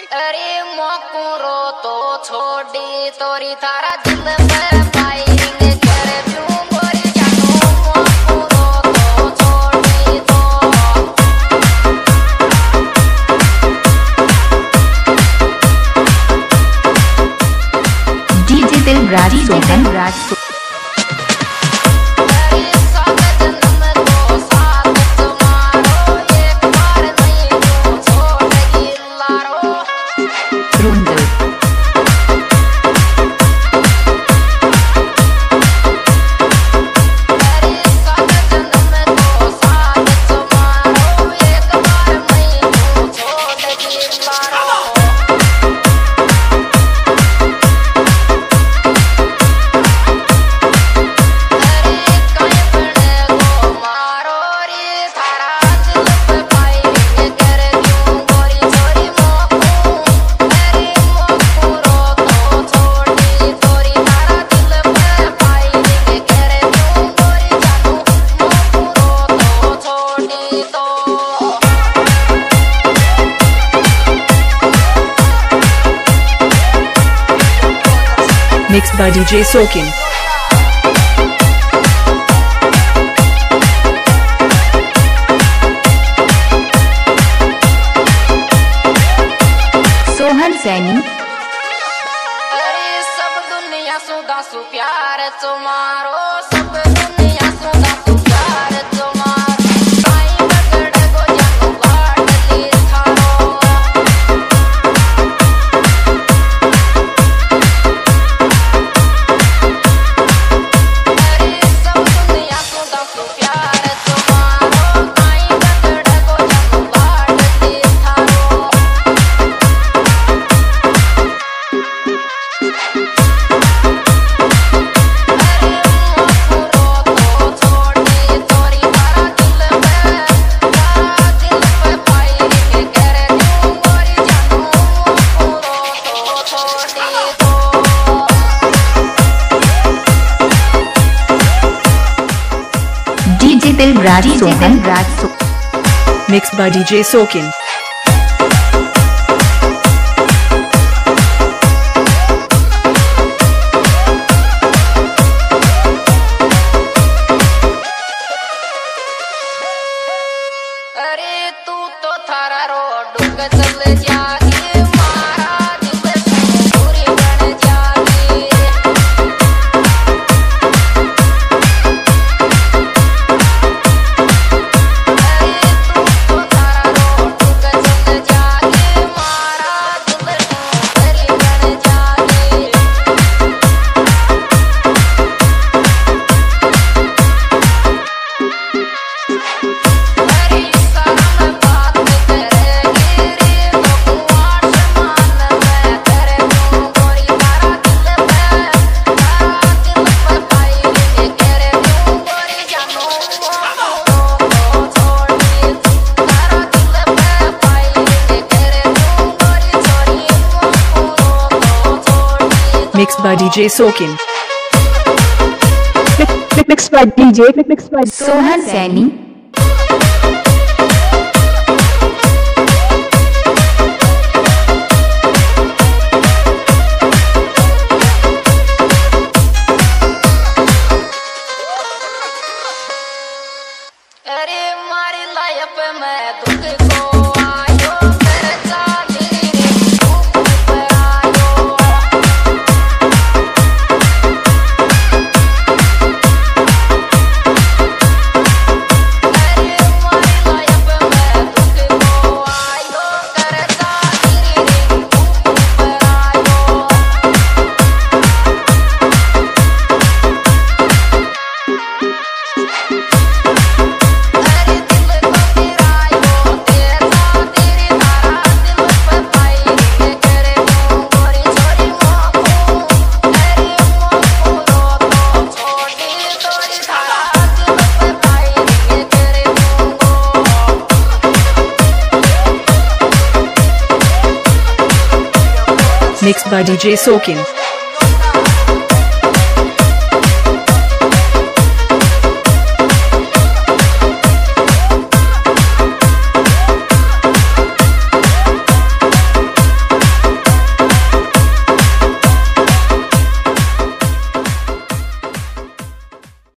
अरे मोकुरो तो छोड़ी तोरी थारा दिल में फायरिंग करे क्यों गोरी जानू मोकुरो तो छोड़ी तो DJ Dilraj Sohan mixed by DJ Sokin. Sohan Saini. अरे सब दुनिया सुदा सु प्यार तुम्हारो सब दुनिया सुदा सु प्यार तुम्हारो साईं बगड़ गो जानू लाडली थारो अरे सब दुनिया सुदा सु प्यार तुम्हारो साईं बगड़ गो जानू लाडली थारो DJ Dilraj Sohan Mixed by DJ Sokin. अरे तू तो थारा रोड चल जागी मारा दिल से पूरी बन जागी अरे तू तो थारा रोड चल जागी मारा दिल से पूरी बन जागी Mixed by DJ Sokin. Mixed by Sohan Saini. अरे मारी लाइफ में दुख को आयो मेरे चाली रे धूप पर आयो अरे मारी लाइफ में दुख को आयो मेरे चाली रे धूप पर आयो अरे दिल को गिरायो तेरा तेरी तारा दिल पे फायरिंग करे क्यों गोरी छोरी मोको अरे मोको तो छोड़ी तोरी तारा दिल पे फायरिंग करे क्यों Mixed by DJ Sokin.